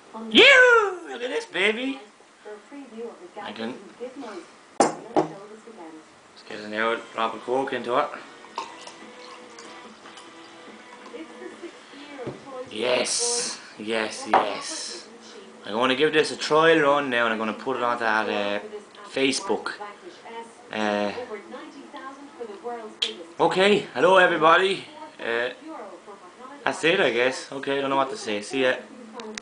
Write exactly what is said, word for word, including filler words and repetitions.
You look at this, baby. I can. Let's get in there, drop a Coke into it. Yes, yes, yes. I'm going to give this a trial run now, and I'm going to put it on that uh, Facebook. Uh, okay, hello everybody. Uh, that's it, I guess. Okay, I don't know what to say. See ya.